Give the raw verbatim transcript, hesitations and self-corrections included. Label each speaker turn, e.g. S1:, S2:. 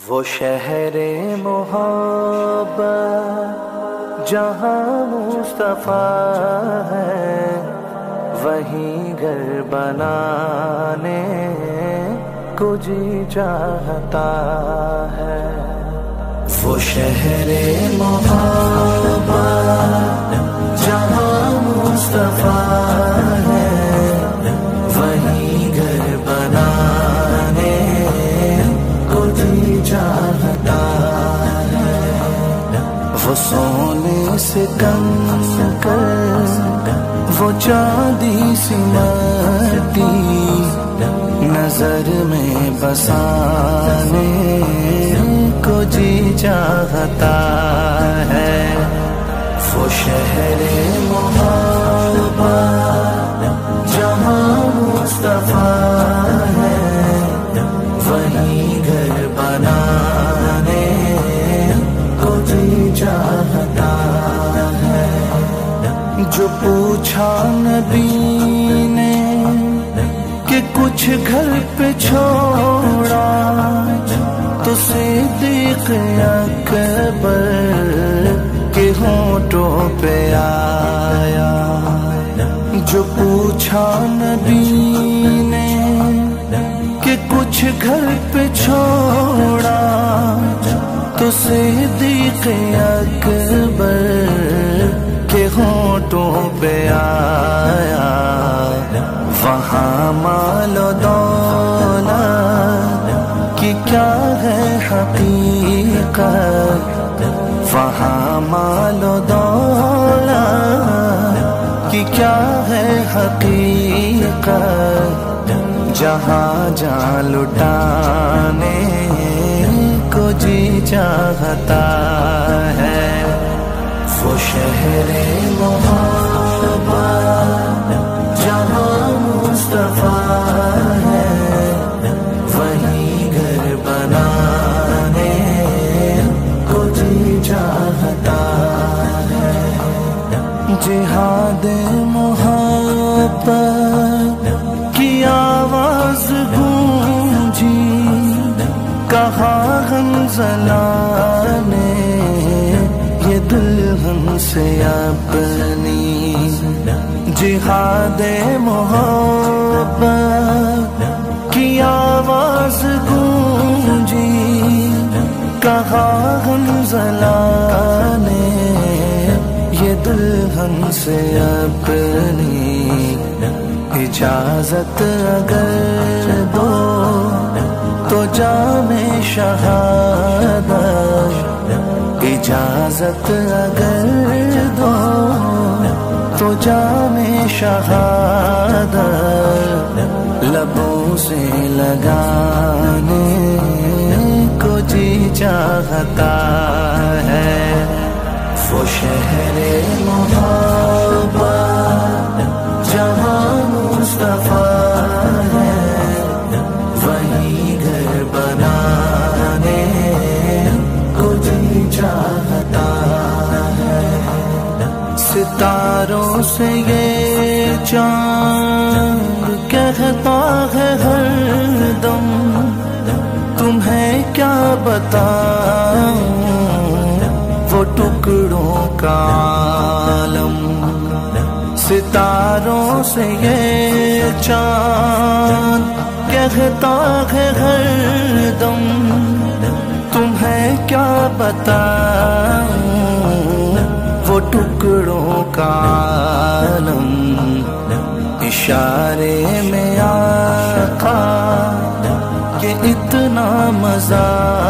S1: وہ شہر محبت جہاں مصطفیٰ ہے، وہیں گھر بنانے کو جی چاہتا ہے۔ وہ شہر محبت جہاں مصطفیٰ ہے، وہیں گھر بنانے کو جی چاہتا ہے۔ وہ سونے سے کم کر وہ چاندی سی مٹی نظر میں بسانے کو جی چاہتا ہے۔ وہ شہر محبت جہاں مصطفیٰ ہے، وہیں گھر بنانے کو جی چاہتا ہے۔ جو پوچھا نبی نے کہ کچھ گھر پہ چھوڑا، تو صدیق اکبر کے ہونٹوں پہ آیا۔ جو پوچھا نبی نے کہ کچھ گھر پہ چھوڑا، تو صدیق اکبر کے ہونٹوں پہ آیا۔ وہاں مال و دولت کی کیا ہے حقیقت، وہاں مال و دولت کی کیا ہے حقیقت، جہاں جہاں لٹانے کو جی چاہتا ہے۔ وہ شہر محبت جہاں مصطفیٰ ہے، وہیں گھر بنانے کو جی چاہتا ہے۔ جہاد محبت کی آواز گونجی، کہا حنظلہ نے یہ دلہن سے اپنی۔ جہاد محبت کی آواز گونجی، کہا حنظلہ نے یہ دلہن سے اپنی۔ اجازت اگر دو تو جام شہادت، اجازت اگر دو تو جام شہادت لبوں سے لگانے کو جی چاہتا ہے۔ وہ شہر محبت جہاں مصطفیٰ ہے، وہیں گھر بنانے کو جی چاہتا ہے۔ ستاروں سے یہ چاند کہتا ہے ہر دم، تمہیں کیا بتاؤں وہ ٹکڑوں کا عالم۔ ستاروں سے یہ چاند کہتا ہے ہر دم، تمہیں کیا بتاؤں وہ ٹکڑوں کا عالم۔ اشارے میں آقا کہ اتنا مزہ